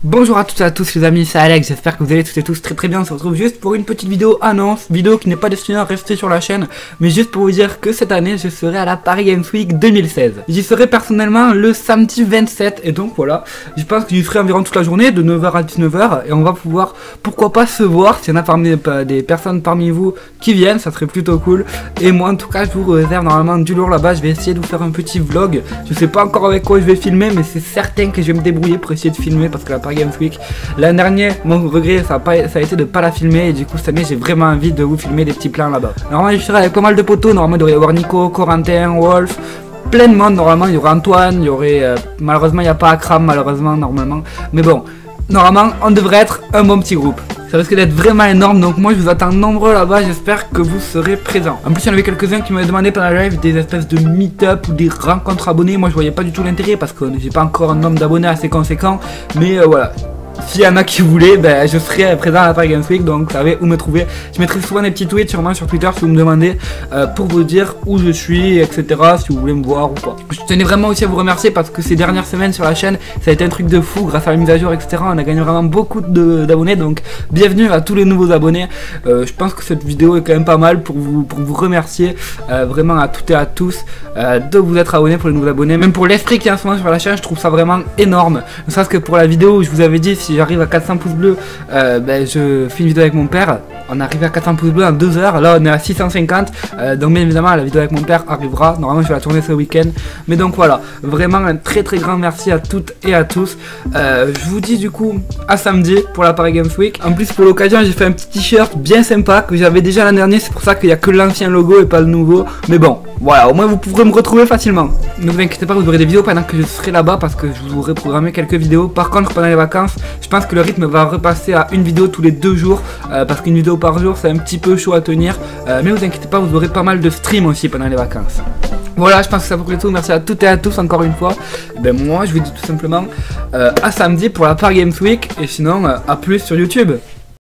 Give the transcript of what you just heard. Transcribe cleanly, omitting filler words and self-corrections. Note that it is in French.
Bonjour à toutes et à tous les amis, c'est Alex, j'espère que vous allez toutes et tous très bien. On se retrouve juste pour une petite vidéo annonce, vidéo qui n'est pas destinée à rester sur la chaîne, mais juste pour vous dire que cette année je serai à la Paris Games Week 2016. J'y serai personnellement le samedi 27 et donc voilà, je pense que j'y serai environ toute la journée de 9h à 19h et on va pouvoir pourquoi pas se voir s'il y en a des personnes parmi vous qui viennent, ça serait plutôt cool. Et moi en tout cas je vous réserve normalement du lourd là-bas, je vais essayer de vous faire un petit vlog. Je sais pas encore avec quoi je vais filmer mais c'est certain que je vais me débrouiller pour essayer de filmer parce que la Paris Games Week, l'année dernière, mon regret ça a été de pas la filmer et du coup cette année j'ai vraiment envie de vous filmer des petits plans là-bas. Normalement je serai avec pas mal de potos, normalement il devrait y avoir Nico, Corentin, Wolf, plein de monde normalement, il y aura Antoine, il y aurait malheureusement il n'y a pas Akram malheureusement normalement, mais bon, normalement on devrait être un bon petit groupe. Ça risque d'être vraiment énorme, donc moi je vous attends nombreux là-bas, j'espère que vous serez présents. En plus il y en avait quelques-uns qui m'avaient demandé pendant la live des espèces de meet-up ou des rencontres abonnés. Moi je voyais pas du tout l'intérêt parce que j'ai pas encore un nombre d'abonnés assez conséquent, mais voilà. S'il y en a qui voulaient, ben, je serai présent à la Paris Games Week, donc vous savez où me trouver. Je mettrai souvent des petits tweets sûrement sur Twitter si vous me demandez pour vous dire où je suis, etc. Si vous voulez me voir ou quoi. Je tenais vraiment aussi à vous remercier parce que ces dernières semaines sur la chaîne, ça a été un truc de fou grâce à la mise à jour, etc. On a gagné vraiment beaucoup d'abonnés, donc bienvenue à tous les nouveaux abonnés. Je pense que cette vidéo est quand même pas mal pour vous remercier vraiment à toutes et à tous de vous être abonnés pour les nouveaux abonnés. Même pour l'esprit qui est en ce moment sur la chaîne, je trouve ça vraiment énorme. Ne serait-ce que pour la vidéo où je vous avais dit si j'arrive à 400 pouces bleus, ben, je fais une vidéo avec mon père. On arrive à 400 pouces bleus en 2 heures. Là, on est à 650. Donc, bien évidemment, la vidéo avec mon père arrivera. Normalement, je vais la tourner ce week-end. Mais donc, voilà. Vraiment, un très grand merci à toutes et à tous. Je vous dis du coup à samedi pour la Paris Games Week. En plus, pour l'occasion, j'ai fait un petit t-shirt bien sympa que j'avais déjà l'an dernier. C'est pour ça qu'il n'y a que l'ancien logo et pas le nouveau. Mais bon, voilà. Au moins, vous pourrez me retrouver facilement. Ne vous inquiétez pas, vous aurez des vidéos pendant que je serai là-bas parce que je vous aurai programmé quelques vidéos. Par contre, pendant les vacances, je pense que le rythme va repasser à une vidéo tous les 2 jours parce qu'une vidéo par jour c'est un petit peu chaud à tenir, mais vous inquiétez pas, vous aurez pas mal de streams aussi pendant les vacances. Voilà, je pense que ça vous plaît tout, merci à toutes et à tous encore une fois. Et ben moi je vous dis tout simplement à samedi pour la Paris Games Week et sinon à plus sur YouTube.